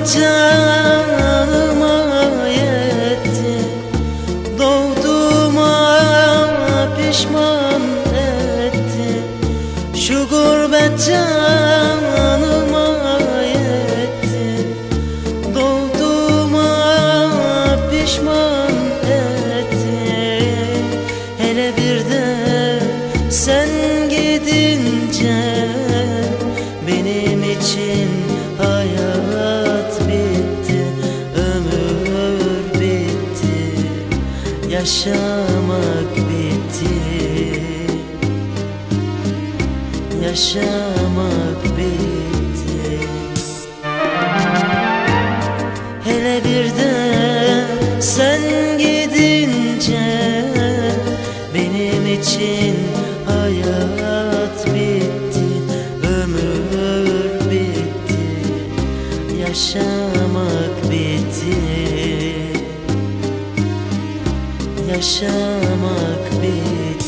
canıma yetti, doğduğuma pişman etti. Şu gurbet canıma yetti, doğduğuma pişman etti. Hele bir de sen gidince benim için hayat bitti, ömür bitti, yaşamak bitti, yaşamak bitti. Hele bir de sen gidince benim için hayat bitti, ömür bitti, yaşamak bitti, yaşamak bitti.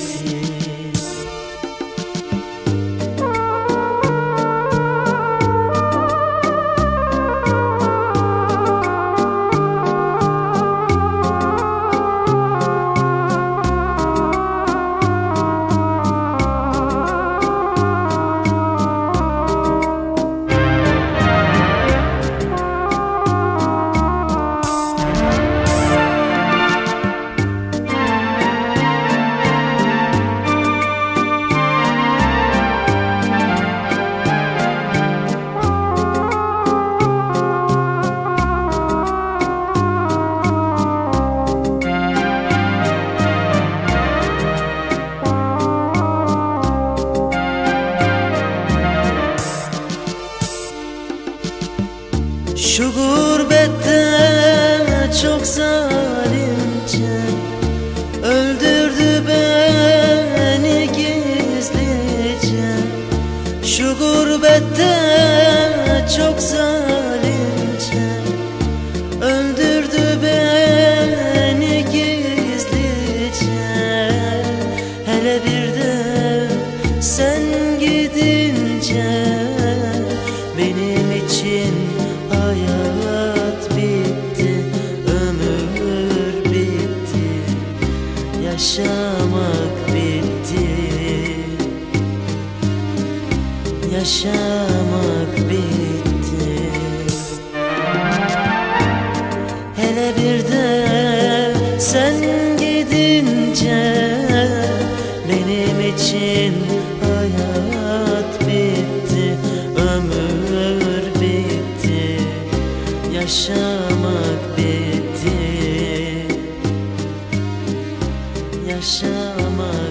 Şu gurbette çok zalimce öldürdü beni gizlice. Şu gurbette çok zalimce öldürdü beni gizlice. Hele bir de sen gidince benim için hayat bitti, ömür bitti, yaşamak bitti, yaşamak bitti. Hele bir de sen gidince benim için hayat bitti, ömür bitti, yaşamak bitti, yaşamak